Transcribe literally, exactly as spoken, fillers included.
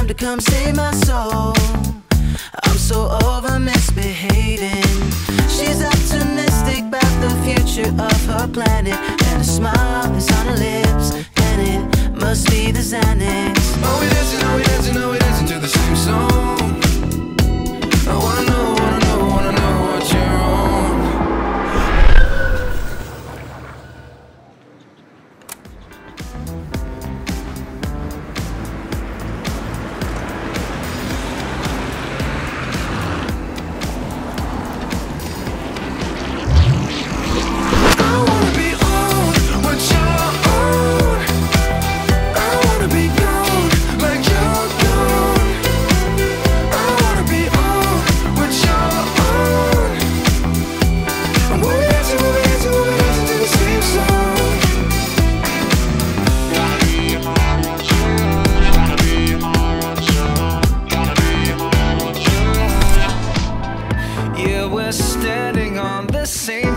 to come save my soul. I'm so over misbehaving. She's optimistic about the future of her planet, and a smile is on her lips, and it must be the Xanax. Oh, we dancing, oh, we dancing, oh, we dancing to the same song. I wanna know, wanna know, wanna know what you're on. I wanna be on what you're on. I wanna be gone like you're gone. I wanna be on what you're on. And we'll be dancing, we'll be dancing, we'll be dancing to the same song. Yeah, we're standing on the same